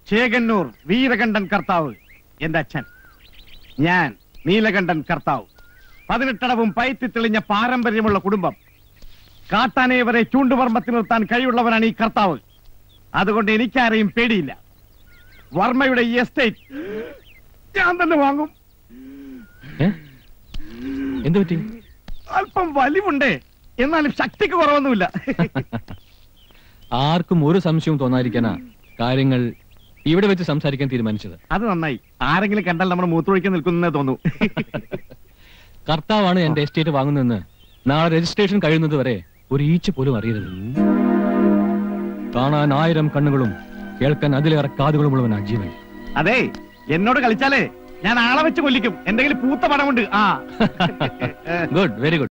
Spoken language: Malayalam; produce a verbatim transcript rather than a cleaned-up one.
ചേകന്നൂർ വീരകണ്ഠൻ കർത്താവ് എന്റെ അച്ഛൻ, ഞാൻ നീലകണ്ഠൻ കർത്താവ്. പതിനെട്ടടവും പയറ്റി തെളിഞ്ഞ പാരമ്പര്യമുള്ള കുടുംബം. കാട്ടാനയെ വരെ ചൂണ്ടുവർമ്മത്തിൽ നിർത്താൻ കഴിവുള്ളവനാണ് ഈ കർത്താവ്. അതുകൊണ്ട് എനിക്കാരെയും പേടിയില്ല. വർമ്മയുടെ ഈ എസ്റ്റേറ്റ് ഞാൻ തന്നെ വാങ്ങും. എന്ത് പറ്റി? അല്പം വലിവുണ്ടേ, എന്നാലും ശക്തിക്ക് കുറവൊന്നുമില്ല. ആർക്കും ഒരു സംശയവും തോന്നാതിരിക്കാനാ കാര്യങ്ങൾ ഇവിടെ വെച്ച് സംസാരിക്കാൻ തീരുമാനിച്ചത്. അത് നന്നായി. ആരെങ്കിലും കണ്ടാൽ നമ്മുടെ മൂത്രമൊഴിക്കാൻ നിൽക്കുന്നേ തോന്നൂ. കർത്താവാണ് എന്റെ എസ്റ്റേറ്റ് വാങ്ങുന്നതെന്ന് നാളെ രജിസ്ട്രേഷൻ കഴിയുന്നത് വരെ ഒരു ഈച്ച പോലും അറിയരുത്. കാണാൻ ആയിരം കണ്ണുകളും കേൾക്കാൻ അതിലേറെ കാതുകളുമുള്ളവനാ ജീവൻ. അതെ, എന്നോട് കളിച്ചാലേ ഞാൻ ആളെ വെച്ച് കൊല്ലിക്കും. എന്തെങ്കിലും പൂത്ത പടമുണ്ട്. ആ, ഗുഡ്, വെരി ഗുഡ്.